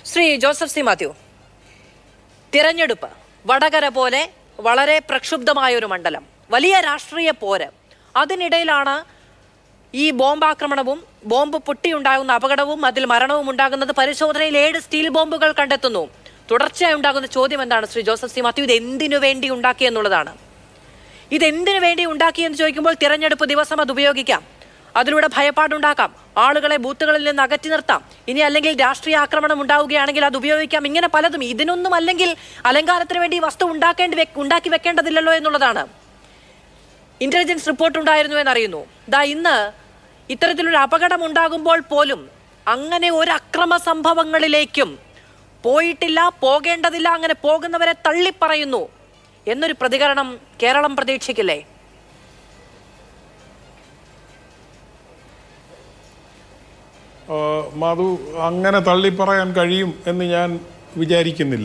Shri Joseph C Mathew, തിരഞ്ഞെടുപ്പ് വടകര പോലെ വളരെ പ്രക്ഷുബ്ധമായ ഒരു മണ്ഡലം, വലിയ രാഷ്ട്രീയ പോര്. അതിനിടയിലാണ് ഈ ബോംബാക്രമണവും ബോംബ് പൊട്ടിയുണ്ടാകുന്ന അപകടവും അതിൽ മരണവും ഉണ്ടാകുന്നത്. പരിശോധനയിൽ 7 സ്റ്റീൽ ബോംബുകൾ കണ്ടെത്തുന്നു. തുടർച്ചയായി ഉണ്ടാകുന്ന ചോദ്യം എന്താണ് ശ്രീ ജോസഫ് സി മാത്യു? ഇത് എന്തിനു വേണ്ടി ഉണ്ടാക്കി എന്നുള്ളതാണ്. ഇതെന്തിനു വേണ്ടി ഉണ്ടാക്കി എന്ന് ചോദിക്കുമ്പോൾ തിരഞ്ഞെടുപ്പ് ദിവസം അത് ഉപയോഗിക്കാം, അതിലൂടെ ഭയപ്പാടുണ്ടാക്കാം, ആളുകളെ ബൂത്തുകളിൽ നിന്ന് അകറ്റി നിർത്താം, ഇനി അല്ലെങ്കിൽ രാഷ്ട്രീയ ആക്രമണം ഉണ്ടാവുകയാണെങ്കിൽ അത് ഉപയോഗിക്കാം. ഇങ്ങനെ പലതും. ഇതിനൊന്നും അല്ലെങ്കിൽ അലങ്കാരത്തിന് വേണ്ടി വസ്തു ഉണ്ടാക്കി വെക്കേണ്ടതില്ലല്ലോ എന്നുള്ളതാണ്. ഇന്റലിജൻസ് റിപ്പോർട്ട് ഉണ്ടായിരുന്നു എന്നറിയുന്നു. ഇന്ന് ഇത്തരത്തിലൊരു അപകടം ഉണ്ടാകുമ്പോൾ പോലും അങ്ങനെ ഒരു അക്രമ സംഭവങ്ങളിലേക്കും പോയിട്ടില്ല, പോകേണ്ടതില്ല, അങ്ങനെ പോകുന്നവരെ തള്ളിപ്പറയുന്നു എന്നൊരു പ്രതികരണം കേരളം പ്രതീക്ഷിക്കില്ലേ? മധു, അങ്ങനെ തള്ളിപ്പറയാൻ കഴിയും എന്ന് ഞാൻ വിചാരിക്കുന്നില്ല.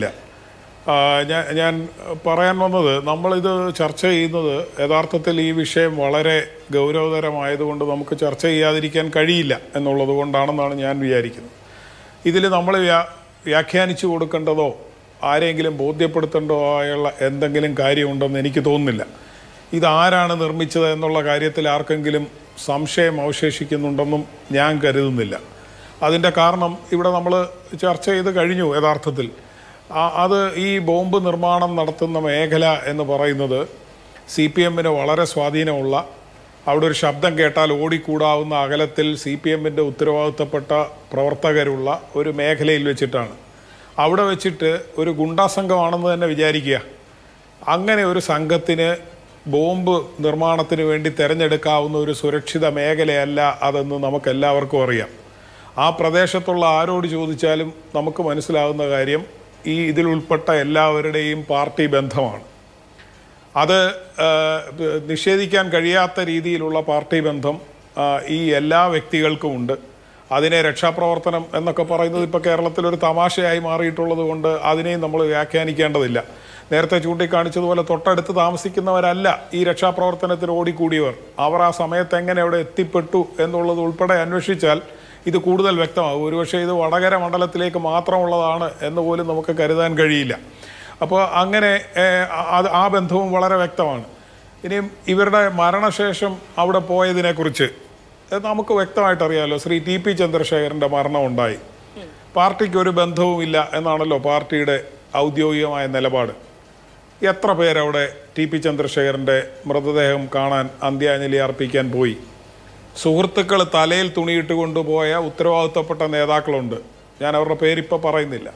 ഞാൻ പറയാൻ വന്നത്, നമ്മളിത് ചർച്ച ചെയ്യുന്നത് യഥാർത്ഥത്തിൽ ഈ വിഷയം വളരെ ഗൗരവതരമായതുകൊണ്ട് നമുക്ക് ചർച്ച ചെയ്യാതിരിക്കാൻ കഴിയില്ല എന്നുള്ളത് കൊണ്ടാണെന്നാണ് ഞാൻ വിചാരിക്കുന്നത്. ഇതിൽ നമ്മൾ വ്യാഖ്യാനിച്ചു കൊടുക്കേണ്ടതോ ആരെങ്കിലും ബോധ്യപ്പെടുത്തേണ്ടതോ ആയുള്ള എന്തെങ്കിലും കാര്യമുണ്ടെന്ന് എനിക്ക് തോന്നുന്നില്ല. ഇതാരാണ് നിർമ്മിച്ചത് എന്നുള്ള കാര്യത്തിൽ ആർക്കെങ്കിലും സംശയം അവശേഷിക്കുന്നുണ്ടെന്നും ഞാൻ കരുതുന്നില്ല. അതിൻ്റെ കാരണം ഇവിടെ നമ്മൾ ചർച്ച ചെയ്ത് കഴിഞ്ഞു. യഥാർത്ഥത്തിൽ അത് ഈ ബോംബ് നിർമ്മാണം നടത്തുന്ന മേഖല എന്ന് പറയുന്നത് CPM വളരെ സ്വാധീനമുള്ള, അവിടെ ഒരു ശബ്ദം കേട്ടാൽ ഓടിക്കൂടാവുന്ന അകലത്തിൽ CPM ഉത്തരവാദിത്തപ്പെട്ട പ്രവർത്തകരുള്ള ഒരു മേഖലയിൽ വെച്ചിട്ടാണ്. അവിടെ വെച്ചിട്ട് ഒരു ഗുണ്ടാ സംഘമാണെന്ന് തന്നെ വിചാരിക്കുക. അങ്ങനെ ഒരു സംഘത്തിന് ബോംബ് നിർമ്മാണത്തിന് വേണ്ടി തിരഞ്ഞെടുക്കാവുന്ന ഒരു സുരക്ഷിത മേഖലയല്ല അതെന്ന് നമുക്കെല്ലാവർക്കും അറിയാം. ആ പ്രദേശത്തുള്ള ആരോട് ചോദിച്ചാലും നമുക്ക് മനസ്സിലാകുന്ന കാര്യം ഇതിൽ ഉൾപ്പെട്ട എല്ലാവരുടെയും പാർട്ടി ബന്ധമാണ്. അത് നിഷേധിക്കാൻ കഴിയാത്ത രീതിയിലുള്ള പാർട്ടി ബന്ധം ഈ എല്ലാ വ്യക്തികൾക്കും ഉണ്ട്. അതിനെ രക്ഷാപ്രവർത്തനം എന്നൊക്കെ പറയുന്നത് ഇപ്പോൾ കേരളത്തിലൊരു തമാശയായി മാറിയിട്ടുള്ളത് കൊണ്ട് അതിനെയും നമ്മൾ വ്യാഖ്യാനിക്കേണ്ടതില്ല. നേരത്തെ ചൂണ്ടിക്കാണിച്ചതുപോലെ തൊട്ടടുത്ത് താമസിക്കുന്നവരല്ല ഈ രക്ഷാപ്രവർത്തനത്തിന് ഓടിക്കൂടിയവർ. അവർ ആ സമയത്ത് എങ്ങനെ അവിടെ എത്തിപ്പെട്ടു എന്നുള്ളത് ഉൾപ്പെടെ അന്വേഷിച്ചാൽ ഇത് കൂടുതൽ വ്യക്തമാകും. ഒരുപക്ഷെ ഇത് വടകര മണ്ഡലത്തിലേക്ക് മാത്രമുള്ളതാണ് എന്ന് പോലും നമുക്ക് കരുതാൻ കഴിയില്ല. അപ്പോൾ അങ്ങനെ ആ ബന്ധവും വളരെ വ്യക്തമാണ്. ഇനിയും ഇവരുടെ മരണശേഷം അവിടെ പോയതിനെക്കുറിച്ച് നമുക്ക് വ്യക്തമായിട്ടറിയാമല്ലോ. ശ്രീ TP ചന്ദ്രശേഖരൻ്റെ മരണം ഉണ്ടായി. പാർട്ടിക്ക് ഒരു ബന്ധവുമില്ല എന്നാണല്ലോ പാർട്ടിയുടെ ഔദ്യോഗികമായ നിലപാട്. എത്ര പേരവിടെ TP ചന്ദ്രശേഖരൻ്റെ മൃതദേഹം കാണാൻ അന്ത്യാഞ്ജലി അർപ്പിക്കാൻ പോയി? സുഹൃത്തുക്കൾ തലയിൽ തുണിയിട്ട് കൊണ്ടുപോയ ഉത്തരവാദിത്തപ്പെട്ട നേതാക്കളുണ്ട്. ഞാൻ അവരുടെ പേരിപ്പോൾ പറയുന്നില്ല.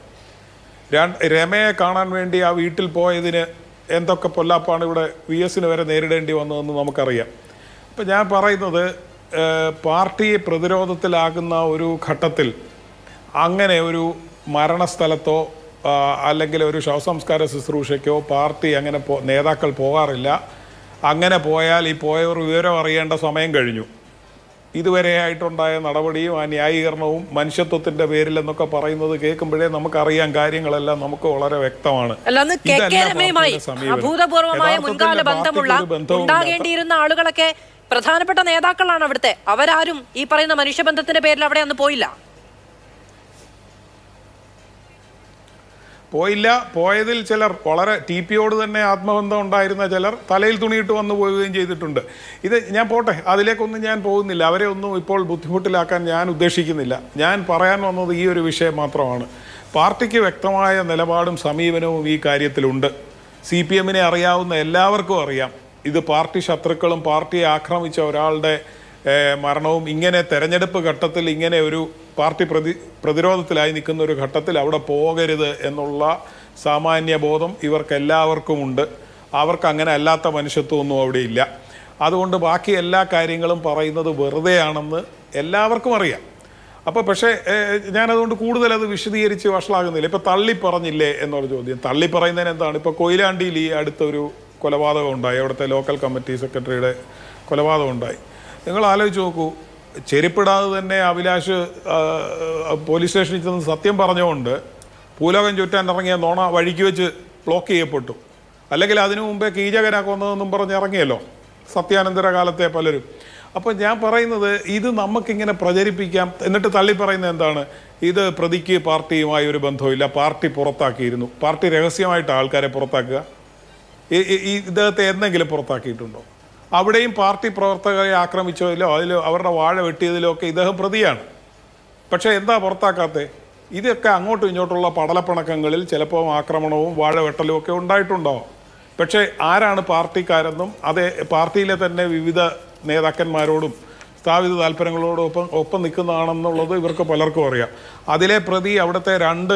രമയെ കാണാൻ വേണ്ടി ആ വീട്ടിൽ പോയതിന് എന്തൊക്കെ പൊല്ലാപ്പാണ് ഇവിടെ VS വരെ നേരിടേണ്ടി വന്നതെന്ന് നമുക്കറിയാം. ഇപ്പം ഞാൻ പറയുന്നത്, പാർട്ടിയെ പ്രതിരോധത്തിലാകുന്ന ഒരു ഘട്ടത്തിൽ അങ്ങനെ ഒരു മരണസ്ഥലത്തോ അല്ലെങ്കിൽ ഒരു ശവസംസ്കാര ശുശ്രൂഷയ്ക്കോ പാർട്ടി അങ്ങനെ നേതാക്കൾ പോകാറില്ല. അങ്ങനെ പോയാൽ ഈ പോയവർ വിവരം അറിയേണ്ട സമയം കഴിഞ്ഞു. ഇതുവരെയായിട്ടുണ്ടായ നടപടിയും ആ ന്യായീകരണവും മനുഷ്യത്വത്തിന്റെ പേരിൽ എന്നൊക്കെ പറയുന്നത് കേൾക്കുമ്പോഴേ നമുക്കറിയാം കാര്യങ്ങളെല്ലാം നമുക്ക് വളരെ വ്യക്തമാണ്. അഭൂതപൂർവമായ മുൻകാല ബന്ധമുള്ള ഉണ്ടാകേണ്ടിയിരുന്ന ആളുകളൊക്കെ പ്രധാനപ്പെട്ട നേതാക്കളാണ് അവിടുത്തെ. അവരാരും ഈ പറയുന്ന മനുഷ്യബന്ധത്തിന്റെ പേരിൽ അവിടെ അന്ന് പോയതിൽ ചിലർ വളരെ TPയോട് തന്നെ ആത്മബന്ധം ഉണ്ടായിരുന്ന ചിലർ തലയിൽ തുണിയിട്ട് വന്നു പോവുകയും ചെയ്തിട്ടുണ്ട്. ഇത് ഞാൻ പോട്ടെ, അതിലേക്കൊന്നും ഞാൻ പോകുന്നില്ല. അവരെ ഒന്നും ഇപ്പോൾ ബുദ്ധിമുട്ടിലാക്കാൻ ഞാൻ ഉദ്ദേശിക്കുന്നില്ല. ഞാൻ പറയാൻ വന്നത് ഈ ഒരു വിഷയം മാത്രമാണ്. പാർട്ടിക്ക് വ്യക്തമായ നിലപാടും സമീപനവും ഈ കാര്യത്തിലുണ്ട്. CPM അറിയാവുന്ന എല്ലാവർക്കും അറിയാം. ഇത് പാർട്ടി ശത്രുക്കളും പാർട്ടിയെ ആക്രമിച്ച ഒരാളുടെ മരണവും ഇങ്ങനെ തെരഞ്ഞെടുപ്പ് ഘട്ടത്തിൽ ഇങ്ങനെ ഒരു പാർട്ടി പ്രതിരോധത്തിലായി നിൽക്കുന്ന ഒരു ഘട്ടത്തിൽ അവിടെ പോകരുത് എന്നുള്ള സാമാന്യ ബോധം ഇവർക്കെല്ലാവർക്കും ഉണ്ട്. അവർക്ക് അങ്ങനെ അല്ലാത്ത മനുഷ്യത്വമൊന്നും അവിടെ ഇല്ല. അതുകൊണ്ട് ബാക്കി എല്ലാ കാര്യങ്ങളും പറയുന്നത് വെറുതെയാണെന്ന് എല്ലാവർക്കും അറിയാം. അപ്പോൾ പക്ഷേ ഞാനതുകൊണ്ട് കൂടുതൽ അത് വിശദീകരിച്ച് വഷളാകുന്നില്ല. ഇപ്പോൾ തള്ളിപ്പറഞ്ഞില്ലേ എന്നുള്ള ചോദ്യം, തള്ളിപ്പറയുന്നതിന് എന്താണ്? ഇപ്പോൾ കൊയിലാണ്ടിയിൽ ഈ അടുത്തൊരു കൊലപാതകം ഉണ്ടായി. അവിടുത്തെ ലോക്കൽ കമ്മിറ്റി സെക്രട്ടറിയുടെ കൊലപാതകം ഉണ്ടായി. നിങ്ങൾ ആലോചിച്ച് നോക്കൂ, ചെരുപ്പിടാതെ തന്നെ അഭിലാഷ് പോലീസ് സ്റ്റേഷനിൽ ചെന്ന് സത്യം പറഞ്ഞുകൊണ്ട് പൂലോകം ചുറ്റാൻ ഇറങ്ങിയ നോണ വഴിക്ക് വെച്ച് ബ്ലോക്ക് ചെയ്യപ്പെട്ടു. അല്ലെങ്കിൽ അതിനു മുമ്പേ കീചകനാക്കൊന്നതെന്നും പറഞ്ഞ് ഇറങ്ങിയല്ലോ സത്യാനന്തര കാലത്തെ പലരും. അപ്പോൾ ഞാൻ പറയുന്നത് ഇത് നമുക്കിങ്ങനെ പ്രചരിപ്പിക്കാം. എന്നിട്ട് തള്ളി പറയുന്നത് എന്താണ്? ഇത് പ്രതിക്ക് പാർട്ടിയുമായി ഒരു ബന്ധവുമില്ല, പാർട്ടി പുറത്താക്കിയിരുന്നു. പാർട്ടി രഹസ്യമായിട്ട് ആൾക്കാരെ പുറത്താക്കുക. ഈ ഇദ്ദേഹത്തെ എന്തെങ്കിലും പുറത്താക്കിയിട്ടുണ്ടോ? അവിടെയും പാർട്ടി പ്രവർത്തകരെ ആക്രമിച്ചതിലോ അതിലോ അവരുടെ വാഴ വെട്ടിയതിലോ ഒക്കെ ഇദ്ദേഹം പ്രതിയാണ്. പക്ഷേ എന്താ പുറത്താക്കാത്തത്? ഇതൊക്കെ അങ്ങോട്ടും ഇങ്ങോട്ടുള്ള പടലപ്പിണക്കങ്ങളിൽ ചിലപ്പോൾ ആക്രമണവും വാഴ വെട്ടലും ഒക്കെ ഉണ്ടായിട്ടുണ്ടാവും. പക്ഷേ ആരാണ് പാർട്ടിക്കാരെന്നും അതേ പാർട്ടിയിലെ തന്നെ വിവിധ നേതാക്കന്മാരോടും സ്ഥാപിത താല്പര്യങ്ങളോടൊപ്പം ഒപ്പം നിൽക്കുന്നതാണെന്നുള്ളത് ഇവർക്ക് പലർക്കും അറിയാം. അതിലെ പ്രതി അവിടുത്തെ 2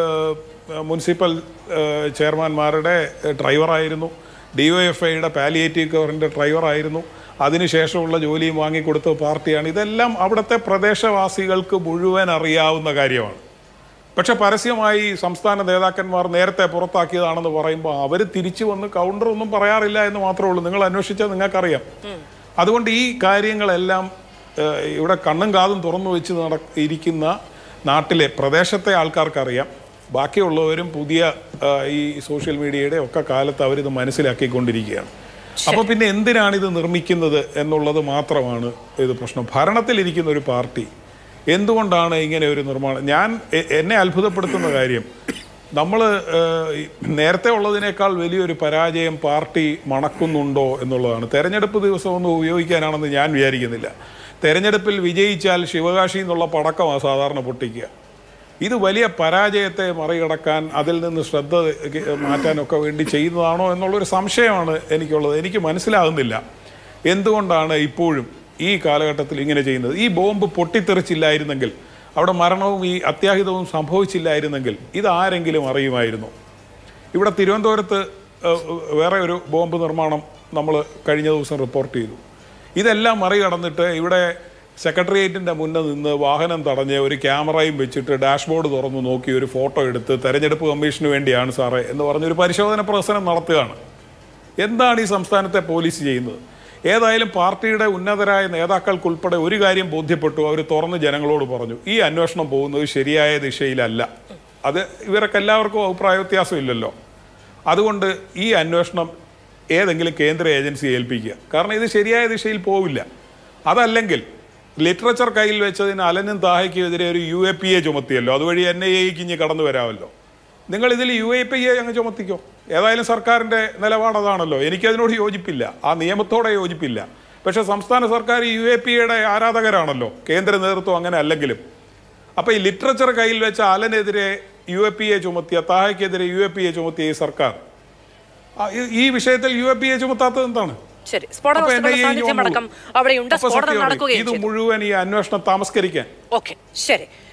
മുനിസിപ്പൽ ചെയർമാൻമാരുടെ ഡ്രൈവറായിരുന്നു, DYFIയുടെ പാലിയേറ്റീവ് കെയറിൻ്റെ ഡ്രൈവറായിരുന്നു. അതിനുശേഷമുള്ള ജോലിയും വാങ്ങിക്കൊടുത്ത പാർട്ടിയാണ്. ഇതെല്ലാം അവിടുത്തെ പ്രദേശവാസികൾക്ക് മുഴുവൻ അറിയാവുന്ന കാര്യമാണ്. പക്ഷെ പരസ്യമായി സംസ്ഥാന നേതാക്കന്മാർ നേരത്തെ പുറത്താക്കിയതാണെന്ന് പറയുമ്പോൾ അവർ തിരിച്ചു വന്ന് കൗണ്ടർ ഒന്നും പറയാറില്ല എന്ന് മാത്രമേ ഉള്ളൂ. നിങ്ങൾ അന്വേഷിച്ചാൽ നിങ്ങൾക്കറിയാം. അതുകൊണ്ട് ഈ കാര്യങ്ങളെല്ലാം ഇവിടെ കണ്ണും കാതും തുറന്നു വെച്ച് ഇരിക്കുന്ന നാട്ടിലെ പ്രദേശത്തെ ആൾക്കാർക്കറിയാം. ബാക്കിയുള്ളവരും പുതിയ ഈ സോഷ്യൽ മീഡിയയുടെ ഒക്കെ കാലത്ത് അവരിത് മനസ്സിലാക്കിക്കൊണ്ടിരിക്കുകയാണ്. അപ്പോൾ പിന്നെ എന്തിനാണിത് നിർമ്മിക്കുന്നത് എന്നുള്ളത് മാത്രമാണ് ഇത് പ്രശ്നം. ഭരണത്തിലിരിക്കുന്ന ഒരു പാർട്ടി എന്തുകൊണ്ടാണ് ഇങ്ങനെ ഒരു നിർമ്മാണം? എന്നെ അത്ഭുതപ്പെടുത്തുന്ന കാര്യം, നമ്മൾ നേരത്തെ ഉള്ളതിനേക്കാൾ വലിയൊരു പരാജയം പാർട്ടി മണക്കുന്നുണ്ടോ എന്നുള്ളതാണ്. തെരഞ്ഞെടുപ്പ് ദിവസമൊന്നും ഉപയോഗിക്കാനാണെന്ന് ഞാൻ വിചാരിക്കുന്നില്ല. തെരഞ്ഞെടുപ്പിൽ വിജയിച്ചാൽ ശിവകാശി എന്നുള്ള പടക്കമാണ് സാധാരണ പൊട്ടിക്കുക. ഇത് വലിയ പരാജയത്തെ മറികടക്കാൻ, അതിൽ നിന്ന് ശ്രദ്ധ മാറ്റാനൊക്കെ വേണ്ടി ചെയ്യുന്നതാണോ എന്നുള്ളൊരു സംശയമാണ് എനിക്കുള്ളത്. എനിക്ക് മനസ്സിലാകുന്നില്ല എന്തുകൊണ്ടാണ് ഇപ്പോഴും ഈ കാലഘട്ടത്തിൽ ഇങ്ങനെ ചെയ്യുന്നത്. ഈ ബോംബ് പൊട്ടിത്തെറിച്ചില്ലായിരുന്നെങ്കിൽ, അവിടെ മരണവും ഈ അത്യാഹിതവും സംഭവിച്ചില്ലായിരുന്നെങ്കിൽ ഇതാരെങ്കിലും അറിയുമായിരുന്നു? ഇവിടെ തിരുവനന്തപുരത്ത് വേറെ ഒരു ബോംബ് നിർമ്മാണം നമ്മൾ കഴിഞ്ഞ ദിവസം റിപ്പോർട്ട് ചെയ്തു. ഇതെല്ലാം മറികടന്നിട്ട് ഇവിടെ സെക്രട്ടേറിയറ്റിൻ്റെ മുന്നിൽ നിന്ന് വാഹനം തടഞ്ഞ് ഒരു ക്യാമറയും വെച്ചിട്ട് ഡാഷ്ബോർഡ് തുറന്നു നോക്കി ഒരു ഫോട്ടോ എടുത്ത് തെരഞ്ഞെടുപ്പ് കമ്മീഷന് വേണ്ടിയാണ് സാറേ എന്ന് പറഞ്ഞൊരു പരിശോധന പ്രവർത്തനം നടത്തുകയാണ്. എന്താണ് ഈ സംസ്ഥാനത്തെ പോലീസ് ചെയ്യുന്നത്? ഏതായാലും പാർട്ടിയുടെ ഉന്നതരായ നേതാക്കൾക്കുൾപ്പെടെ ഒരു കാര്യം ബോധ്യപ്പെട്ടു. അവർ തുറന്ന് ജനങ്ങളോട് പറഞ്ഞു, ഈ അന്വേഷണം പോകുന്നത് ശരിയായ ദിശയിലല്ല. അത് ഇവരൊക്കെ എല്ലാവർക്കും അഭിപ്രായ വ്യത്യാസമില്ലല്ലോ. അതുകൊണ്ട് ഈ അന്വേഷണം ഏതെങ്കിലും കേന്ദ്ര ഏജൻസിയെ ഏൽപ്പിക്കുക. കാരണം ഇത് ശരിയായ ദിശയിൽ പോവില്ല. അതല്ലെങ്കിൽ ലിറ്ററേച്ചർ കയ്യിൽ വെച്ചതിന് അലനും താഹയ്ക്കുമെതിരെ ഒരു UAPA ചുമത്തിയല്ലോ, അതുവഴി NIAക്ക് ഇനി കടന്നു വരാമല്ലോ. നിങ്ങളിതിൽ UAPA അങ്ങ് ചുമത്തിക്കോ. ഏതായാലും സർക്കാരിൻ്റെ നിലപാടതാണല്ലോ. എനിക്കതിനോട് യോജിപ്പില്ല, ആ നിയമത്തോടെ യോജിപ്പില്ല. പക്ഷേ സംസ്ഥാന സർക്കാർ UAPAയുടെ ആരാധകരാണല്ലോ, കേന്ദ്ര നേതൃത്വം അങ്ങനെ അല്ലെങ്കിലും. അപ്പോൾ ഈ ലിറ്ററേച്ചർ കയ്യിൽ വെച്ച അലനെതിരെ UAPA ചുമത്തിയ, താഹയ്ക്കെതിരെ UAPA ചുമത്തിയ ഈ സർക്കാർ ഈ വിഷയത്തിൽ UAPA ചുമത്താത്തത് എന്താണ്? ശരി, സ്ഫോടനം നടക്കുകയും ഇത് മുഴുവൻ ഈ അന്വേഷണം താമസ്കരിക്കാൻ. ഓക്കെ, ശരി.